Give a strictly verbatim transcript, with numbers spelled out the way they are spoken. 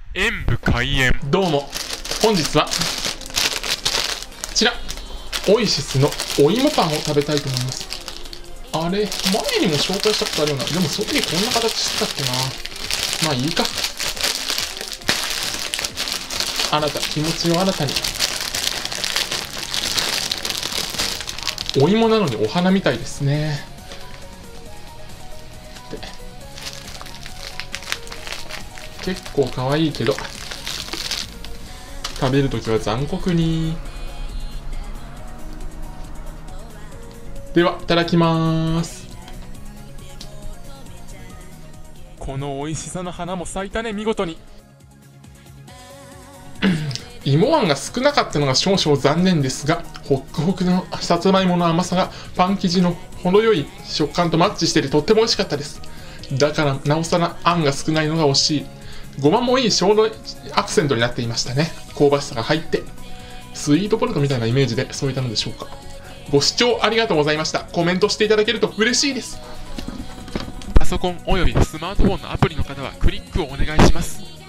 演武開演。 どうも、本日はこちらオイシスのお芋パンを食べたいと思います。あれ、前にも紹介したことあるような。でもその時こんな形してたっけな。まあいいか。新た気持ちを新たに。お芋なのにお花みたいですね。で結構可愛いけど食べるときは残酷に。ではいただきます。 この美味しさの花も咲いたね、見事に。 芋あんが少なかったのが少々残念ですが、ホックホクのさつまいもの甘さがパン生地の程よい食感とマッチしててとっても美味しかったです。だからなおさらあんが少ないのが惜しい。ごまもいいちょうどアクセントになっていましたね。香ばしさが入ってスイートポテトみたいなイメージで添えたのでしょうか。ご視聴ありがとうございました。コメントしていただけると嬉しいです。 パソコンおよびスマートフォンのアプリの方はクリックをお願いします。